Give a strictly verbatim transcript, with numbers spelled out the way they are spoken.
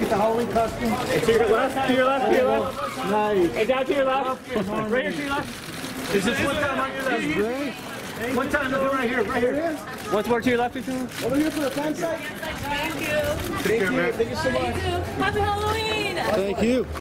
get the Halloween costume. To your left, to your left, to your left. Nice. Hey, down to your left. Right here to your left. Is this one time on your left? Great. One time, look right here, right here. Once more to your left, Ethan. Over here for the fan site. Thank you. Thank you. Thank you so much. Thank you. Happy Halloween. Thank you.